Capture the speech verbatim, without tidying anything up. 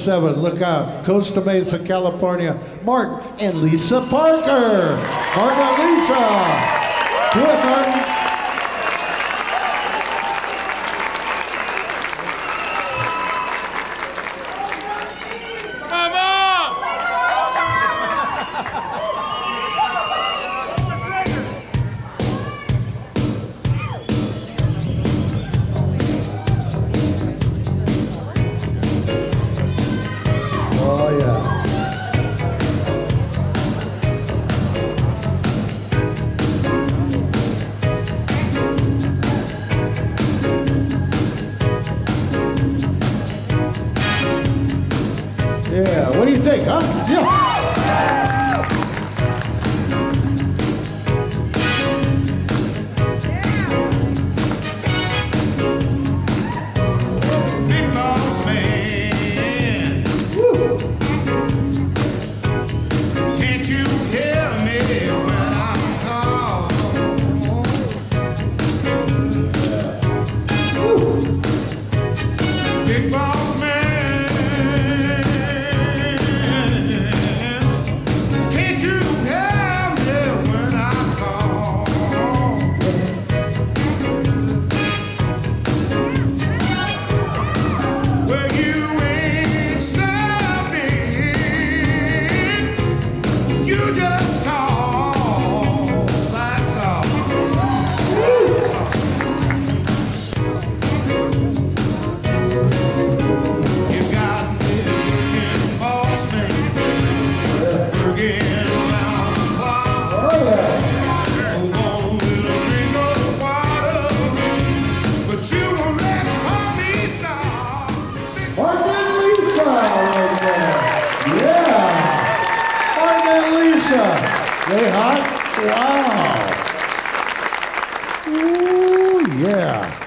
seven. Look out. Costa Mesa, California. Martin and Lisa Parker. Martin and Lisa. Do it, Martin. Yeah, what do you think, huh? Yeah. Big boss man, woo. Can't you hear me when I'm called? Woo. Big boss man. They hot? Wow. Ooh, yeah.